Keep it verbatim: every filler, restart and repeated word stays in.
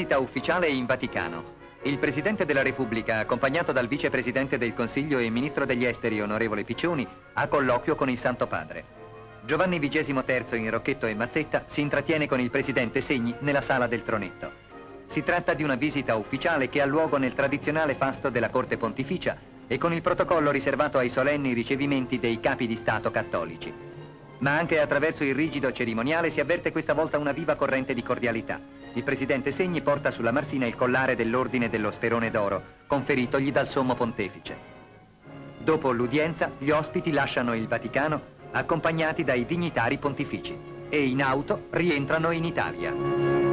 visita ufficiale in Vaticano. Il Presidente della Repubblica, accompagnato dal Vicepresidente del Consiglio e Ministro degli Esteri, onorevole Piccioni, ha colloquio con il Santo Padre. Giovanni vigesimo terzo in rocchetto e mazzetta si intrattiene con il Presidente Segni nella sala del Tronetto. Si tratta di una visita ufficiale che ha luogo nel tradizionale pasto della Corte Pontificia e con il protocollo riservato ai solenni ricevimenti dei capi di Stato cattolici. Ma anche attraverso il rigido cerimoniale si avverte questa volta una viva corrente di cordialità. Il Presidente Segni porta sulla marsina il collare dell'Ordine dello Sperone d'Oro, conferitogli dal Sommo Pontefice. Dopo l'udienza, gli ospiti lasciano il Vaticano accompagnati dai dignitari pontifici e in auto rientrano in Italia.